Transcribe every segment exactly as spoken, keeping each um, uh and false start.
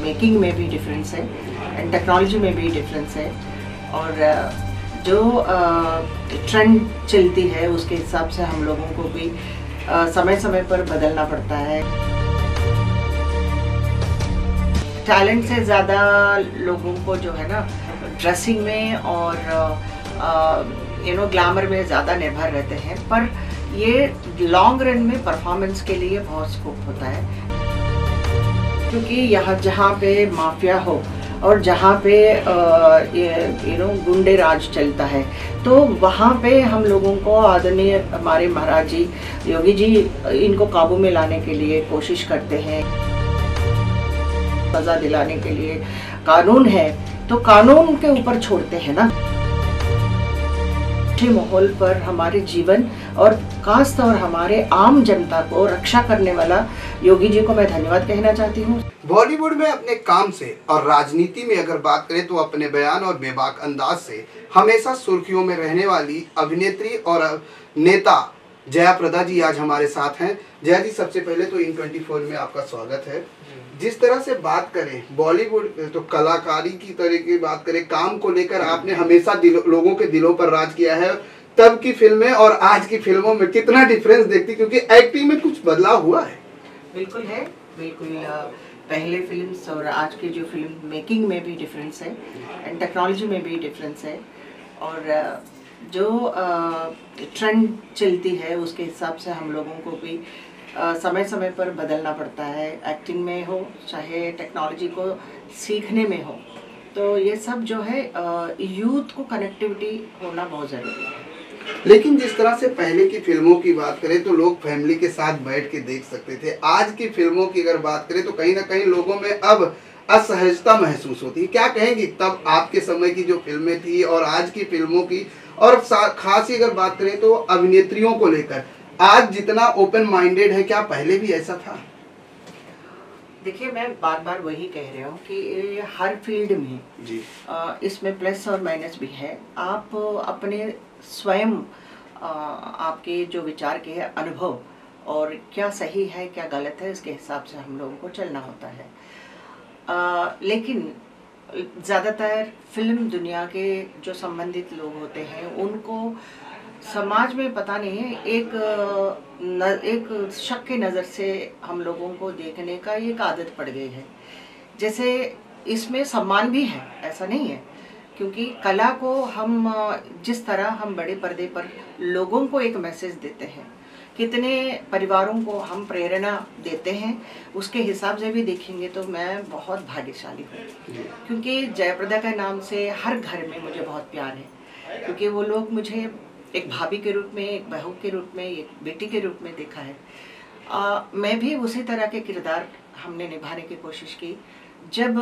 Making में भी difference है एंड टेक्नोलॉजी में भी डिफरेंस है और जो ट्रेंड चलती है उसके हिसाब से हम लोगों को भी समय समय पर बदलना पड़ता है। टैलेंट से ज़्यादा लोगों को जो है ना ड्रेसिंग में और यू नो ग्लैमर में ज़्यादा निर्भर रहते हैं, पर ये लॉन्ग रन में परफॉर्मेंस के लिए बहुत स्कोप होता है, क्योंकि यहाँ जहाँ पे माफिया हो और जहाँ पे यू नो गुंडे राज चलता है तो वहाँ पे हम लोगों को आदरणीय हमारे महाराज जी योगी जी इनको काबू में लाने के लिए कोशिश करते हैं। सजा दिलाने के लिए कानून है तो कानून के ऊपर छोड़ते हैं ना। अच्छे माहौल पर हमारे जीवन और खास तौर हमारे आम जनता को रक्षा करने वाला योगी जी को मैं धन्यवाद कहना चाहती हूँ। बॉलीवुड में अपने काम से और राजनीति में अगर बात करें तो अपने बयान और बेबाक अंदाज से हमेशा सुर्खियों में रहने वाली अभिनेत्री और नेता जया प्रदा जी आज हमारे साथ हैं। जया जी, सबसे पहले तो इन ट्वेंटी फोर में आपका स्वागत है। जिस तरह से बात करें बॉलीवुड तो कलाकारी की तरह की बात करें, काम को लेकर आपने हमेशा लोगों के दिलों पर राज किया है। तब की फिल्में और आज की फिल्मों में कितना डिफरेंस देखती, क्योंकि एक्टिंग में कुछ बदलाव हुआ है? बिल्कुल है, बिल्कुल। पहले फिल्म्स और आज की जो फिल्म मेकिंग में भी डिफरेंस है एंड टेक्नोलॉजी में भी डिफरेंस है और जो ट्रेंड चलती है उसके हिसाब से हम लोगों को भी Uh, समय समय पर बदलना पड़ता है। एक्टिंग में हो चाहे टेक्नोलॉजी को सीखने में हो, तो ये सब जो है यूथ को कनेक्टिविटी होना बहुत ज़रूरी है। लेकिन जिस तरह से पहले की फिल्मों की बात करें तो लोग फैमिली के साथ बैठ के देख सकते थे। आज की फिल्मों की अगर बात करें तो कहीं ना कहीं लोगों में अब असहजता महसूस होती है। क्या कहेंगी तब आपके समय की जो फिल्में थी और आज की फिल्मों की, और खास ही अगर बात करें तो अभिनेत्रियों को लेकर आज जितना ओपन माइंडेड है, क्या पहले भी ऐसा था? देखिए, मैं बार बार वही कह रही हूँ कि हर फील्ड में जी आ, इसमें प्लस और माइनस भी है। आप अपने स्वयं आ, आपके जो विचार के अनुभव और क्या सही है क्या गलत है इसके हिसाब से हम लोगों को चलना होता है। आ, लेकिन ज़्यादातर फिल्म दुनिया के जो संबंधित लोग होते हैं उनको समाज में पता नहीं है एक न, एक शक की नज़र से हम लोगों को देखने का एक आदत पड़ गई है। जैसे इसमें सम्मान भी है, ऐसा नहीं है, क्योंकि कला को हम जिस तरह हम बड़े पर्दे पर लोगों को एक मैसेज देते हैं, कितने परिवारों को हम प्रेरणा देते हैं, उसके हिसाब से भी देखेंगे तो मैं बहुत भाग्यशाली हूँ, क्योंकि जयप्रदा के नाम से हर घर में मुझे बहुत प्यार है, क्योंकि वो लोग मुझे एक भाभी के रूप में, एक बहू के रूप में, एक बेटी के रूप में देखा है। आ, मैं भी उसी तरह के किरदार हमने निभाने की कोशिश की। जब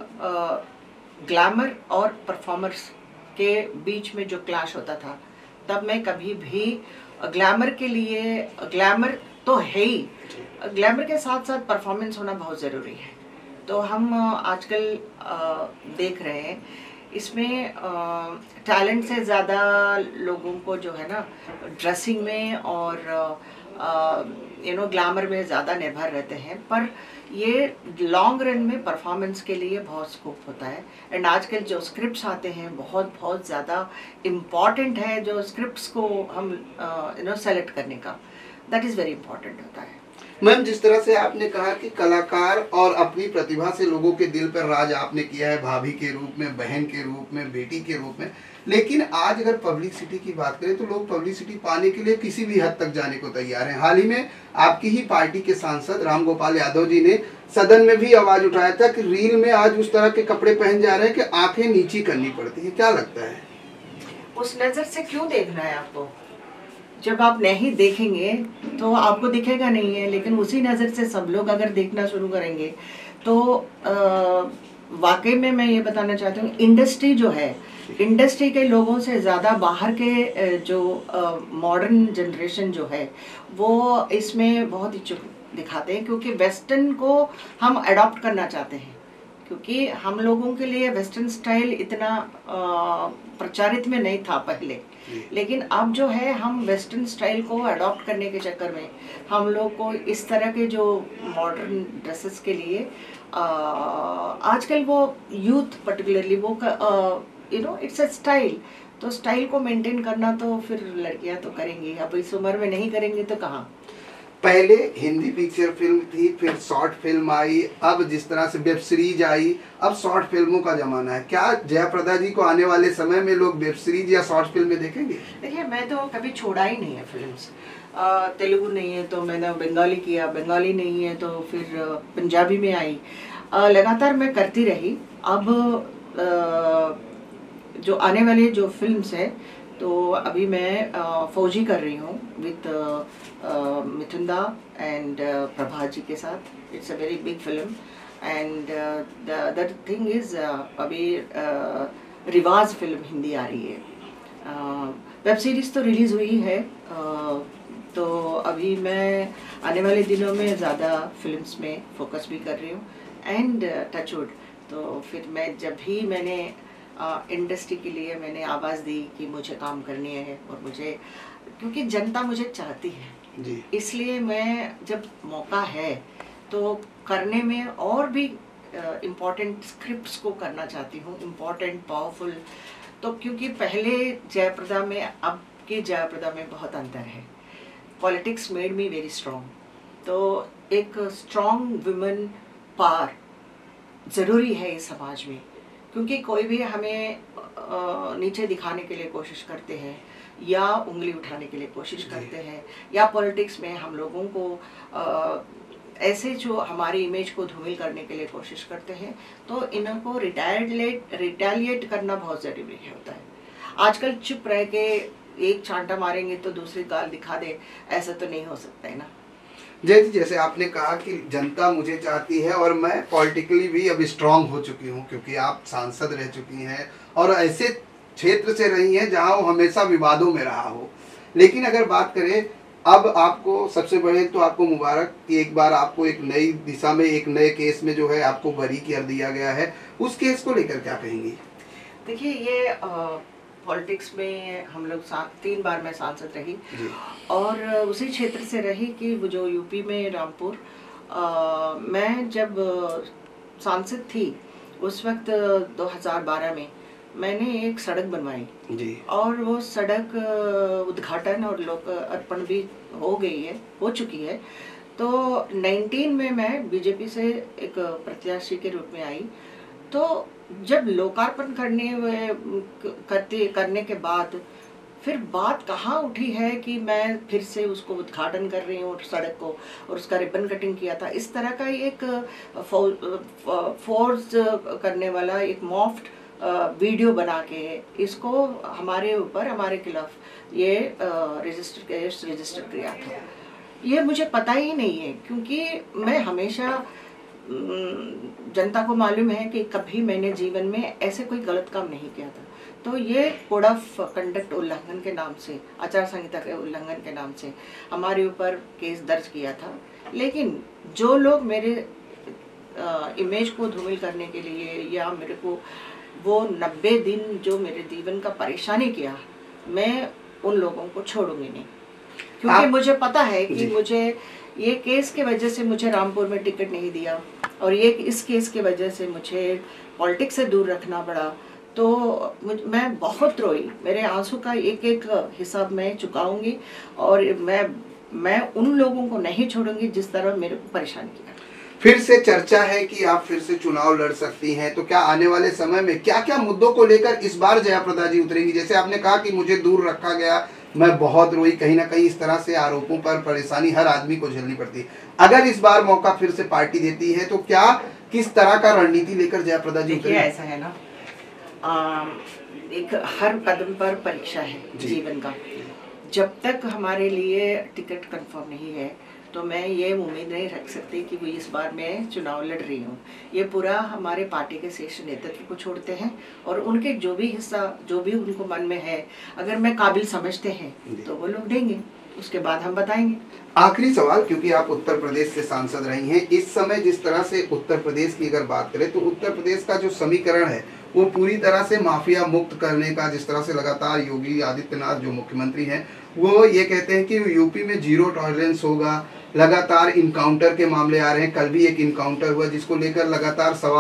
ग्लैमर और परफॉर्मर्स के बीच में जो क्लैश होता था, तब मैं कभी भी ग्लैमर के लिए, ग्लैमर तो है ही, ग्लैमर के साथ साथ परफॉर्मेंस होना बहुत ज़रूरी है। तो हम आजकल देख रहे हैं इसमें टैलेंट से ज़्यादा लोगों को जो है ना ड्रेसिंग में और यू नो ग्लैमर में ज़्यादा निर्भर रहते हैं, पर ये लॉन्ग रन में परफॉर्मेंस के लिए बहुत स्कोप होता है। एंड आजकल जो स्क्रिप्ट्स आते हैं बहुत बहुत ज़्यादा इम्पॉर्टेंट है, जो स्क्रिप्ट्स को हम यू नो सेलेक्ट करने का, दैट इज़ वेरी इम्पॉर्टेंट होता है। मैम, जिस तरह से आपने कहा कि कलाकार और अपनी प्रतिभा से लोगों के दिल पर राज आपने किया है, भाभी के रूप में, बहन के रूप में, बेटी के रूप में, लेकिन आज अगर पब्लिसिटी की बात करें तो लोग पब्लिसिटी पाने के लिए किसी भी हद तक जाने को तैयार हैं। हाल ही में आपकी ही पार्टी के सांसद रामगोपाल यादव जी ने सदन में भी आवाज उठाया था कि रील में आज उस तरह के कपड़े पहन जा रहे हैं कि आंखें नीची करनी पड़ती है। क्या लगता है? उस नज़र से क्यों देखना है आपको? जब आप नहीं देखेंगे तो आपको दिखेगा नहीं है, लेकिन उसी नज़र से सब लोग अगर देखना शुरू करेंगे तो वाकई में मैं ये बताना चाहती हूँ, इंडस्ट्री जो है, इंडस्ट्री के लोगों से ज़्यादा बाहर के जो मॉडर्न जनरेशन जो है वो इसमें बहुत इच्छुक दिखाते हैं, क्योंकि वेस्टर्न को हम अडॉप्ट करना चाहते हैं, क्योंकि हम लोगों के लिए वेस्टर्न स्टाइल इतना प्रचारित में नहीं था पहले, लेकिन अब जो है हम वेस्टर्न स्टाइल को अडॉप्ट करने के चक्कर में हम लोग को इस तरह के जो मॉडर्न ड्रेसेस के लिए आ, आजकल वो यूथ पर्टिकुलरली वो you know it's a style, तो स्टाइल को मेंटेन करना तो फिर लड़कियां तो करेंगी, अब इस उम्र में नहीं करेंगी तो कहाँ। पहले हिंदी पिक्चर फिल्म थी, फिर शॉर्ट फिल्म आई, अब जिस तरह से वेब सीरीज आई, अब शॉर्ट फिल्मों का जमाना है। क्या जयाप्रदा जी को आने वाले समय में लोग वेब सीरीज या शॉर्ट फिल्में देखेंगे? देखिए, मैं तो कभी छोड़ा ही नहीं है फिल्म्स। तेलुगु नहीं है तो मैंने बंगाली किया, बंगाली नहीं है तो फिर पंजाबी में आई, आ, लगातार मैं करती रही। अब आ, जो आने वाले जो फिल्म्स है तो अभी मैं आ, फौजी कर रही हूँ विथ मिथुन दा एंड प्रभा जी के साथ। It's a very big film and the other thing is अभी uh, रिवाज फिल्म हिंदी आ रही है। वेब uh, सीरीज तो रिलीज़ हुई है, uh, तो अभी मैं आने वाले दिनों में ज़्यादा फिल्म्स में फोकस भी कर रही हूँ एंड टचवुड। तो फिर मैं जब भी मैंने इंडस्ट्री uh, के लिए मैंने आवाज़ दी कि मुझे काम करनी है, और मुझे क्योंकि जनता मुझे चाहती है जी, इसलिए मैं जब मौका है तो करने में और भी इम्पोर्टेंट uh, स्क्रिप्ट्स को करना चाहती हूँ, इम्पोर्टेंट पावरफुल। तो क्योंकि पहले जयाप्रदा में अब की जयाप्रदा में बहुत अंतर है। Politics made me very strong, तो एक स्ट्रॉन्ग वुमेन पावर ज़रूरी है इस समाज में, क्योंकि कोई भी हमें नीचे दिखाने के लिए कोशिश करते हैं या उंगली उठाने के लिए कोशिश करते हैं, या पॉलिटिक्स में हम लोगों को आ, ऐसे जो हमारी इमेज को धूमिल करने के लिए कोशिश करते हैं, तो इनको रिटायरलेट रिटेलिएट करना बहुत ज़रूरी होता है। आजकल चुप रह के एक चांटा मारेंगे तो दूसरी गाल दिखा दे, ऐसा तो नहीं हो सकता है ना। जैसे जैसे आपने कहा कि जनता मुझे चाहती है और मैं पॉलिटिकली भी अब स्ट्रांग हो चुकी हूँ, क्योंकि आप सांसद रह चुकी हैं और ऐसे क्षेत्र से रही हैं जहाँ वो हमेशा विवादों में रहा हो। लेकिन अगर बात करें अब आपको, सबसे बड़े तो आपको मुबारक कि एक बार आपको एक नई दिशा में, एक नए केस में जो है आपको बरी कर दिया गया है। उस केस को लेकर क्या कहेंगी? देखिए, ये पॉलिटिक्स में हम लोग तीन बार मैं सांसद रही और उसी क्षेत्र से रही कि वो जो यूपी में रामपुर, आ, मैं जब सांसद थी उस वक्त दो हज़ार बारह में मैंने एक सड़क बनवाई जी, और वो सड़क उद्घाटन और लोक अर्पण भी हो गई है, हो चुकी है। तो उन्नीस में मैं बीजेपी से एक प्रत्याशी के रूप में आई, तो जब लोकार्पण करने करते करने के बाद फिर बात कहाँ उठी है कि मैं फिर से उसको उद्घाटन कर रही हूँ सड़क को, और उसका रिबन कटिंग किया था। इस तरह का एक फोर्स करने वाला एक मॉफ्ट वीडियो बना के इसको हमारे ऊपर, हमारे खिलाफ ये रजिस्टर केस रजिस्टर किया था। ये मुझे पता ही नहीं है, क्योंकि मैं हमेशा, जनता को मालूम है कि कभी मैंने जीवन में ऐसे कोई गलत काम नहीं किया था। तो ये कोड ऑफ कंडक्ट उल्लंघन के नाम से, आचार संहिता के उल्लंघन के नाम से हमारे ऊपर केस दर्ज किया था। लेकिन जो लोग मेरे आ, इमेज को धूमिल करने के लिए या मेरे को वो नब्बे दिन जो मेरे जीवन का परेशानी किया, मैं उन लोगों को छोड़ूंगी नहीं, क्योंकि आप... मुझे पता है कि मुझे ये केस के वजह से मुझे रामपुर में टिकट नहीं दिया, और ये इस केस के वजह से मुझे पॉलिटिक्स से दूर रखना पड़ा। तो मैं बहुत रोई, मेरे आंसू का एक एक हिसाब मैं चुकाऊंगी, और मैं मैं उन लोगों को नहीं छोड़ूंगी जिस तरह मेरे को परेशान किया। फिर से चर्चा है कि आप फिर से चुनाव लड़ सकती हैं, तो क्या आने वाले समय में क्या क्या मुद्दों को लेकर इस बार जयाप्रदा जी उतरेंगी? जैसे आपने कहा कि मुझे दूर रखा गया, मैं बहुत रोई, कहीं ना कहीं इस तरह से आरोपों पर परेशानी हर आदमी को झेलनी पड़ती है। अगर इस बार मौका फिर से पार्टी देती है तो क्या, किस तरह का रणनीति लेकर जयाप्रदा जी उतरेंगी? ऐसा है ना, आ, एक हर कदम पर परीक्षा है जीवन का। जब तक हमारे लिए टिकट कंफर्म नहीं है तो मैं ये उम्मीद नहीं रख सकती कि वो इस बार मैं चुनाव लड़ रही हूँ। ये पूरा हमारे पार्टी के शीर्ष नेतृत्व को छोड़ते हैं, और उनके जो भी हिस्सा, जो भी उनको मन में है, अगर मैं काबिल समझते हैं तो वो लोग देंगे, उसके बाद हम बताएंगे। आखिरी सवाल, क्योंकि आप उत्तर प्रदेश से सांसद रही हैं, इस समय जिस तरह से उत्तर प्रदेश की अगर बात करें तो उत्तर प्रदेश का जो समीकरण है वो पूरी तरह से माफिया मुक्त करने का, जिस तरह से लगातार योगी आदित्यनाथ जो मुख्यमंत्री हैं वो ये कहते हैं कि यूपी में जीरो टॉलरेंस होगा, लगातार इनकाउंटर के मामले आ रहे हैं। कल भी एक इनकाउंटर हुआ जिसको लेकर लगातार सवाल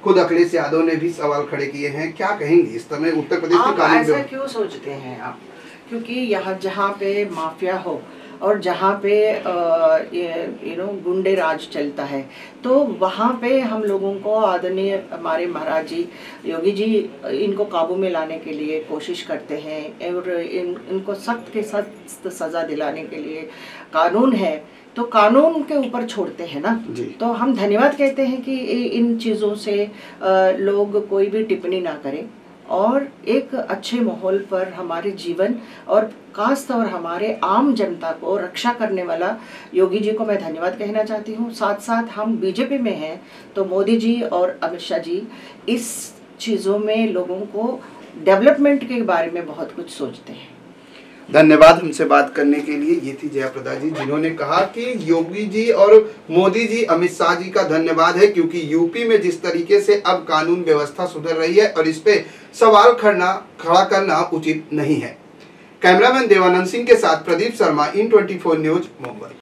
खुद अखिलेश यादव ने भी सवाल खड़े किए हैं। क्या कहेंगे इस समय उत्तर प्रदेश में कानून ऐसा क्यों सोचते हैं आप? क्योंकि यहाँ जहाँ पे माफिया हो और जहाँ पे यू नो गुंडे राज चलता है, तो वहाँ पे हम लोगों को आदरणीय हमारे महाराज जी योगी जी इनको काबू में लाने के लिए कोशिश करते हैं और इन इनको सख्त के सख्त सज़ा दिलाने के लिए कानून है, तो कानून के ऊपर छोड़ते हैं ना। तो हम धन्यवाद कहते हैं कि इन चीज़ों से लोग कोई भी टिप्पणी ना करें और एक अच्छे माहौल पर हमारे जीवन और खास तौर हमारे आम जनता को रक्षा करने वाला योगी जी को मैं धन्यवाद कहना चाहती हूँ। साथ साथ हम बीजेपी में हैं तो मोदी जी और अमित शाह जी इस चीज़ों में लोगों को डेवलपमेंट के बारे में बहुत कुछ सोचते हैं। धन्यवाद हमसे बात करने के लिए। ये थी जयाप्रदा जी, जिन्होंने कहा कि योगी जी और मोदी जी, अमित शाह जी का धन्यवाद है, क्योंकि यूपी में जिस तरीके से अब कानून व्यवस्था सुधर रही है और इस पे सवाल खड़ा खड़ा करना उचित नहीं है। कैमरामैन देवानंद सिंह के साथ Pradeep Sharma, in twenty four news, Mumbai.